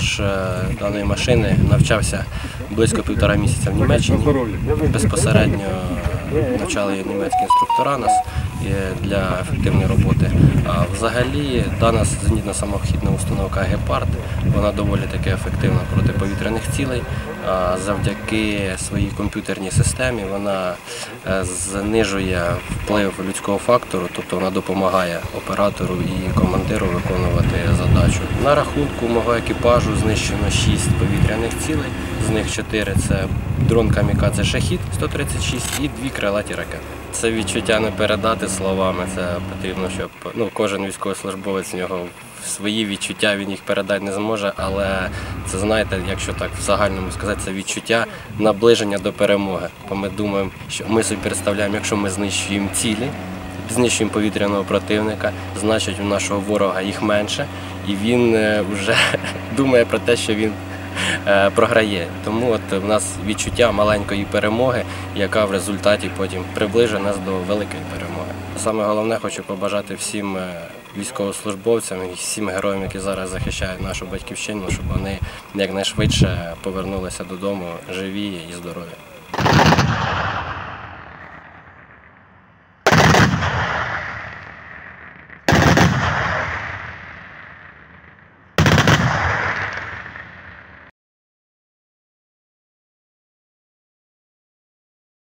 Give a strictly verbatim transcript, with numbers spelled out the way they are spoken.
екіпаж даної машини навчався близько півтора місяця в Німеччині. Безпосередньо навчали німецькі інструктора нас для ефективної роботи. А взагалі дана зенітно-самохідна установка «Гепард» вона доволі таки ефективна проти повітряних цілей. Завдяки своїй комп'ютерній системі вона знижує вплив людського фактору, тобто вона допомагає оператору і командиру виконувати задачу. На рахунку мого екіпажу знищено шість повітряних цілей, з них чотири – це дрон «Камікадзе Шахід» сто тридцять шість і дві крилаті ракети. Це відчуття не передати словами, це потрібно, щоб ну, кожен військовослужбовець в нього свої відчуття, він їх передати не зможе, але це, знаєте, якщо так в загальному сказати, це відчуття наближення до перемоги. Бо ми думаємо, що ми собі представляємо, якщо ми знищуємо цілі, знищуємо повітряного противника, значить у нашого ворога їх менше, і він вже думає про те, що він програє. Тому от у нас відчуття маленької перемоги, яка в результаті потім приближує нас до великої перемоги. Саме головне хочу побажати всім військовослужбовцям і всім героям, які зараз захищають нашу батьківщину, щоб вони якнайшвидше повернулися додому живі і здорові.